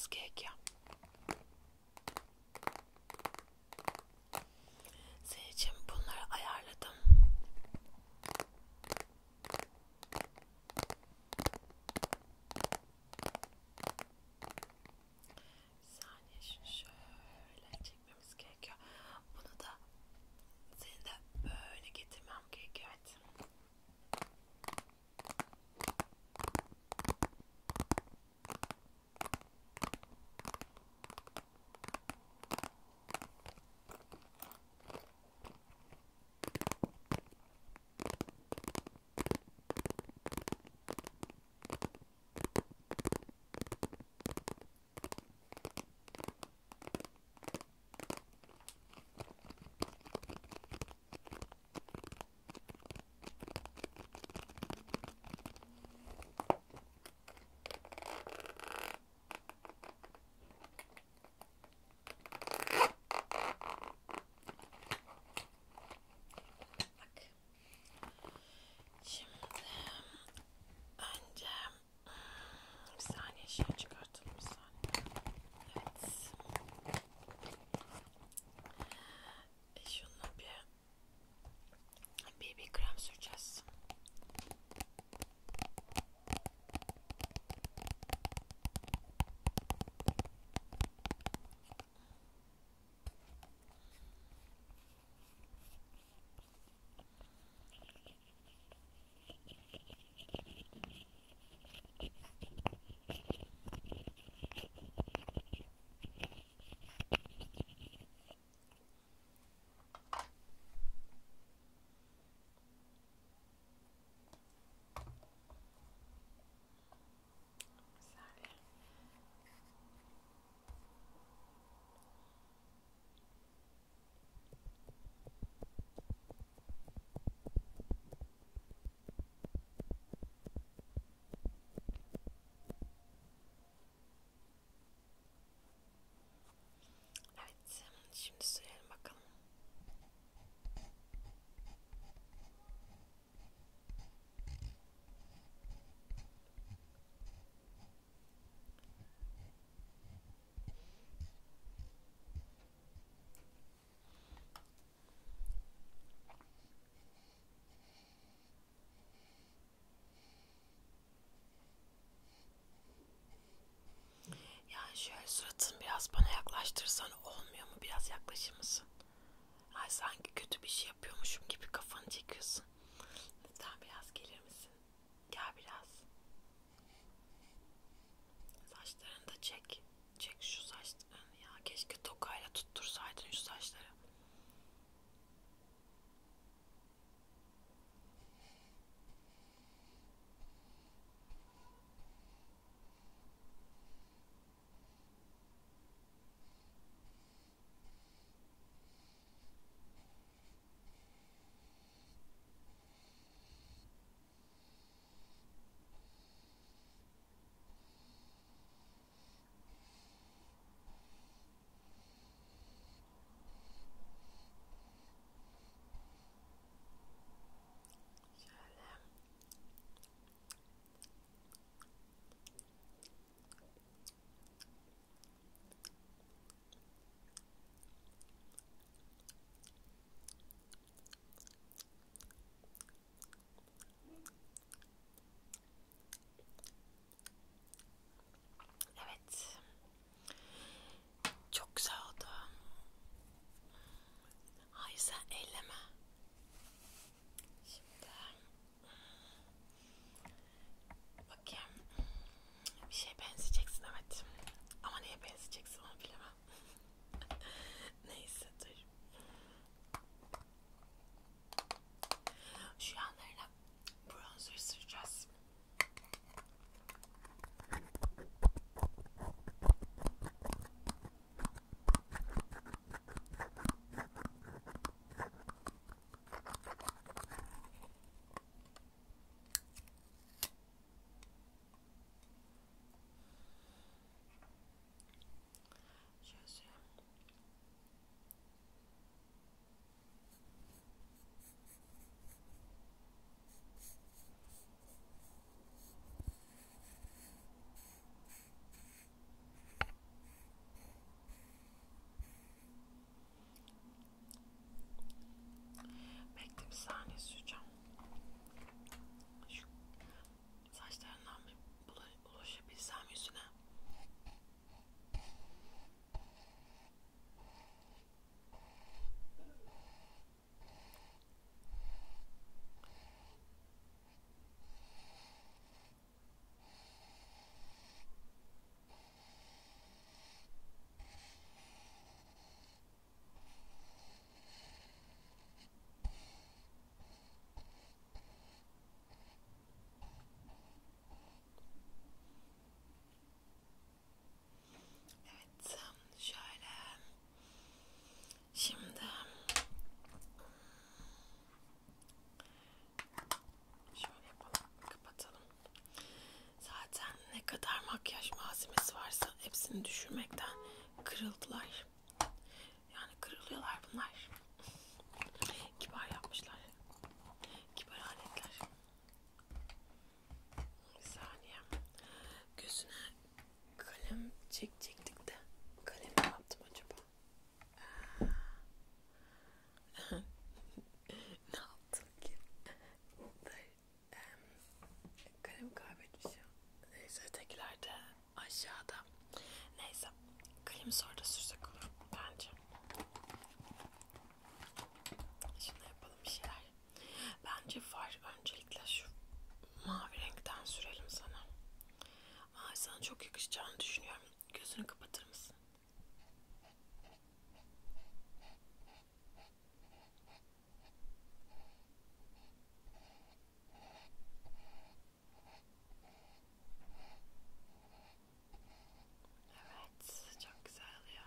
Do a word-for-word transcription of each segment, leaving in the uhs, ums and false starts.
yapmamız gerekiyor. Senin için bunları ayarladım. Bir saniye, şunu şöyle çekmemiz gerekiyor. Bunu da senin de böyle getirmem gerekiyor. Evet. Bir saniye, şunu çıkartalım bir saniye. Evet. E şunu bir B B krem süreceğiz. Evet, şimdi sürelim bakalım. Yani şöyle suratını biraz bana yaklaştırsan olmuyor mu? Biraz yaklaşır mısın? Ay, sanki kötü bir şey yapıyormuşum gibi kafanı çekiyorsun. Lütfen biraz gelir misin? Gel biraz. Saçlarını da çek. Çek şu saçlarını ya. Keşke tokayla tuttursaydın şu saçları. makyaj malzemesi varsa hepsini düşürmekten kırıldılar. Yani kırılıyorlar bunlar. Kibar yapmışlar. Kibar aletler. Bir saniye. Gözüne kalem çekecektik de kalemi ne yaptım acaba? Ne yaptım ki? Kalemi kaybetmişim. Neyse ötekiler de aşağıda. Neyse. Kalemi sonra da sürsek olur bence. Şimdi yapalım bir şeyler. Bence far öncelikle şu mavi renkten sürelim sana. Ay, sana çok yakışacağını düşünüyorum. Gözünü kapatır mısın? Evet, çok güzel oluyor.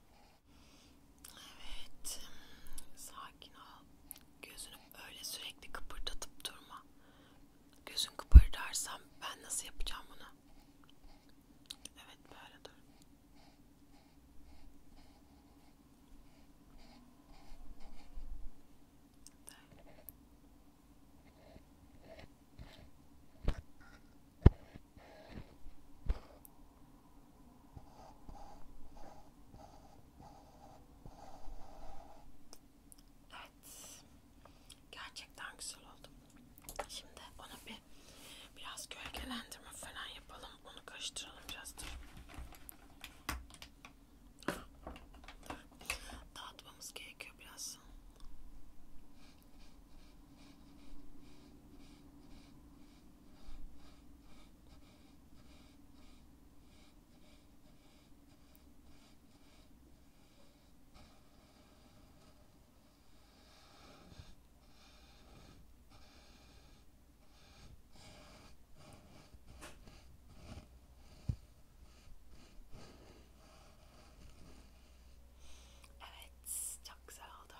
Evet, sakin ol. Gözünü öyle sürekli kıpırdatıp durma. Gözün kıpırdarsam ben nasıl yapacağım bunu? Evet, böyle dur. Evet, gerçekten güzel oldu. Şimdi ona bir biraz gölgelendirme falan yapalım. Onu karıştıralım biraz. Dur. Dağıtmamız gerekiyor biraz. Evet, çok güzel oldu.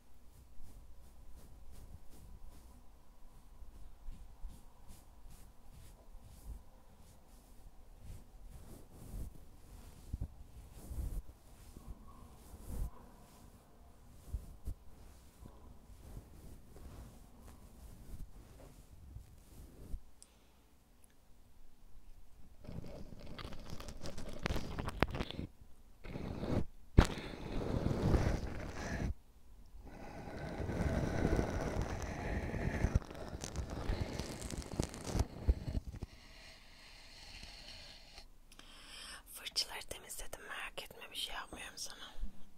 Fırçaları temizledim, merak etme, bir şey yapmıyorum sana.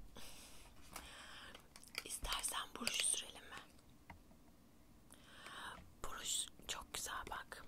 İstersen buruş sürelim mi? Buruş çok güzel bak.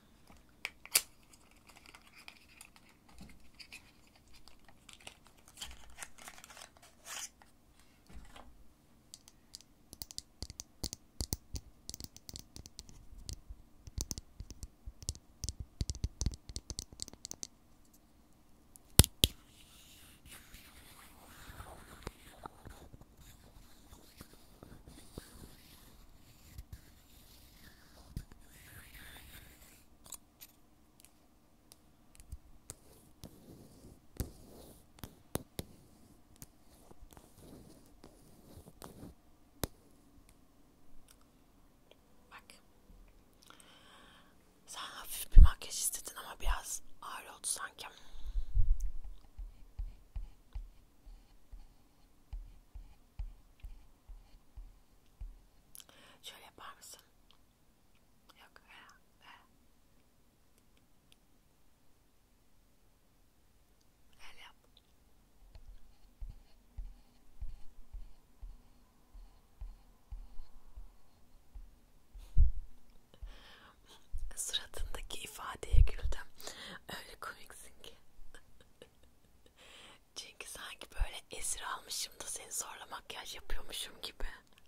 Bak. Sen hafif bir makyaj istedin ama biraz ağır oldu sanki. Şöyle yapar mısın? Yok. He, he. El yap. Suratındaki ifadeye güldüm. Öyle komiksin ki. Çünkü sanki böyle esir almışım da seni zorla makyaj yapıyormuşum gibi.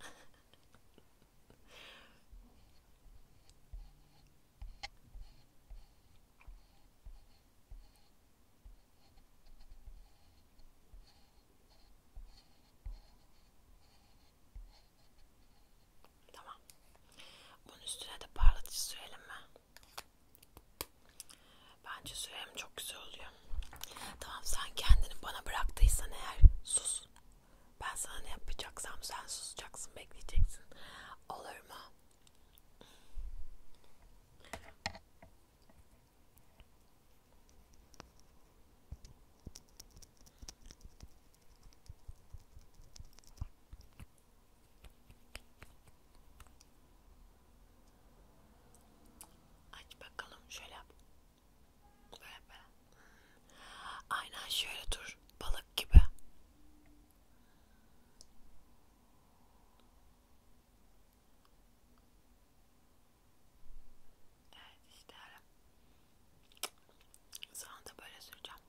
Tamam. Bunun üstüne de parlatıcı sürelim mi? Ben Fırça sürem çok güzel oluyor. Tamam, sen kendini bana bıraktıysan eğer sus. Ben sana ne yapacaksam sen susacaksın, bekleyeceksin. Olur mu? Aç bakalım, şöyle yap. Böyle böyle. Aynen şöyle dur, balık gibi. Evet, işte öyle. Sana da böyle süreceğim.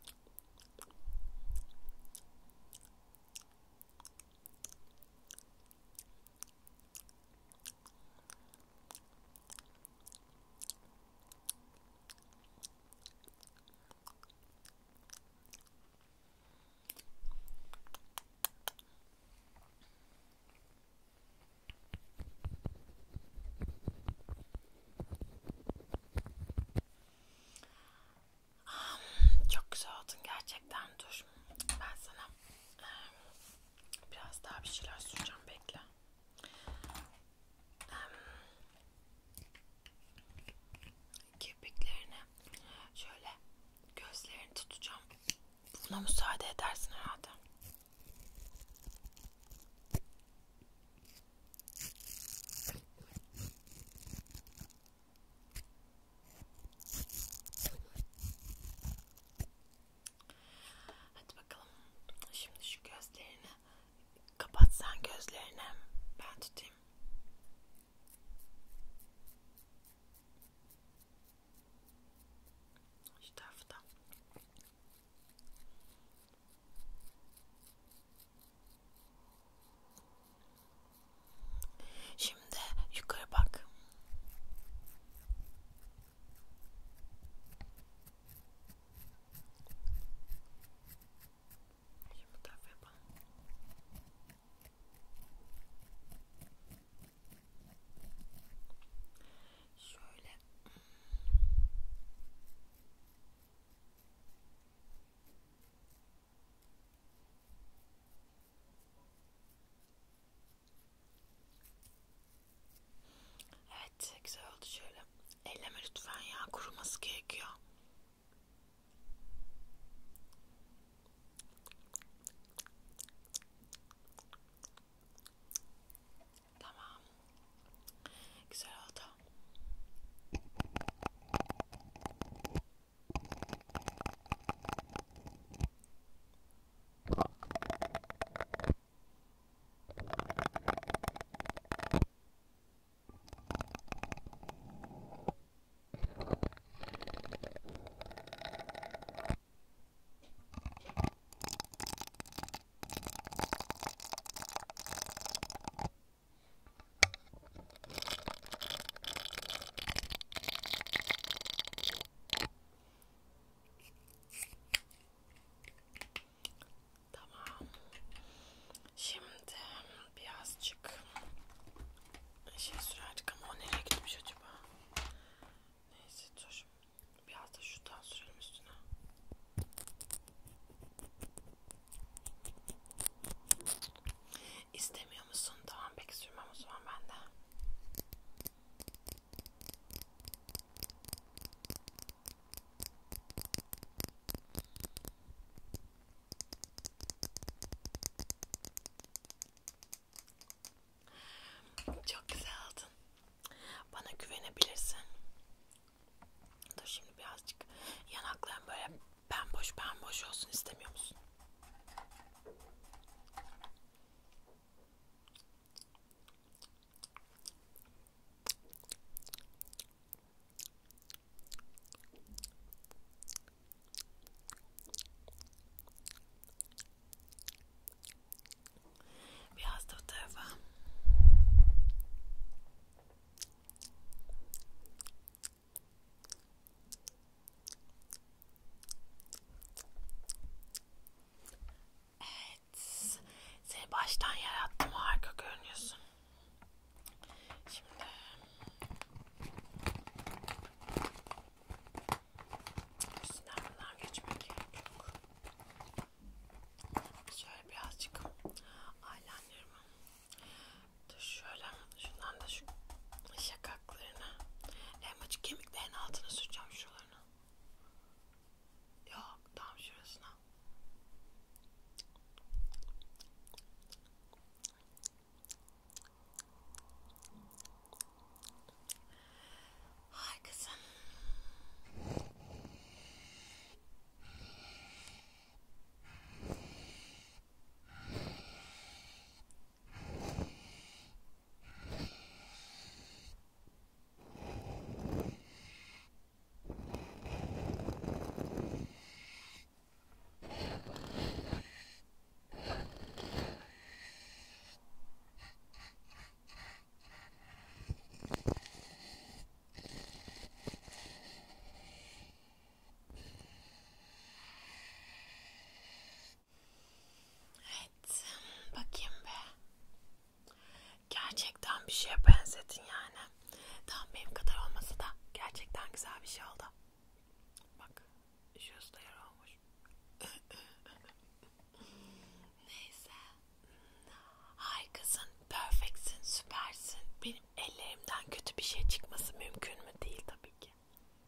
Çok güzel oldun gerçekten. Dur, ben sana biraz daha bir şeyler süreceğim, bekle. Kirpiklerini şöyle, gözlerini tutacağım. Buna müsaade edersin herhalde. Hadi bakalım. Şimdi şu gözlerini kapat, sen gözlerini. Ben tutayım. Şu tarafı da. Şimdi yukarı bak. Şimdi bu tarafa yapalım. Şöyle. Evet, güzel oldu şöyle. Elleme lütfen ya, kuruması gerekiyor. Tamam. Güzel oldu. Tamam. Şimdi birazcık şey sürerdik ama o nereye gitmiş acaba? Neyse dur. Biraz da şuradan sürelim üstüne. İstemiyor musun? Tamam, peki sürmem o zaman ben de. Çok güzel oldun. Bana güvenebilirsin. Dur şimdi birazcık yanaklarım böyle pemboş pemboş olsun, istemiyor musun? Biraz da bu tarafa. şeye benzedin yani. Tamam, benim kadar olmasa da gerçekten güzel bir şey oldu. Bak, şurası da yara olmuş. Neyse. Harikasın, perfectsin, süpersin. Benim ellerimden kötü bir şey çıkması mümkün mü? Değil tabii ki.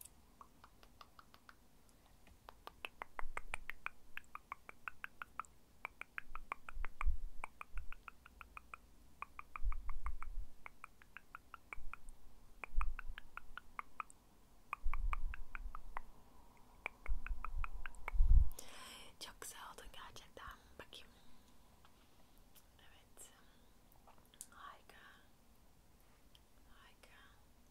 Çok güzel oldun gerçekten. Bakayım. Evet. Harika. Harika.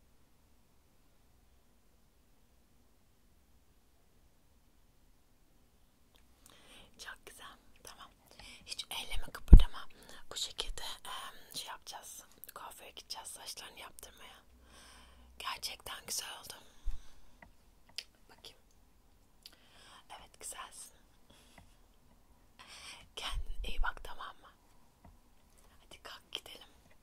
Çok güzel. Tamam. Hiç elleme, kıpırdama. Bu şekilde e, şey yapacağız. Kuaföre gideceğiz saçlarını yaptırmaya. Gerçekten güzel oldu. Bakayım. Evet, güzelsin. Kendine iyi bak, tamam mı? Hadi kalk gidelim.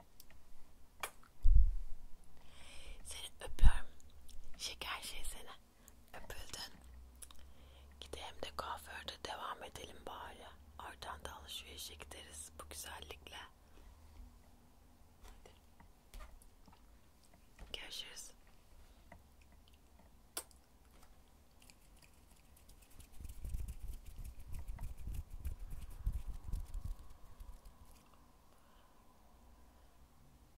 Seni öpüyorum. Şeker şey seni. Öpüldün. Gidelim de kuaförde devam edelim bari. Oradan da alışverişe gideriz bu güzellikle.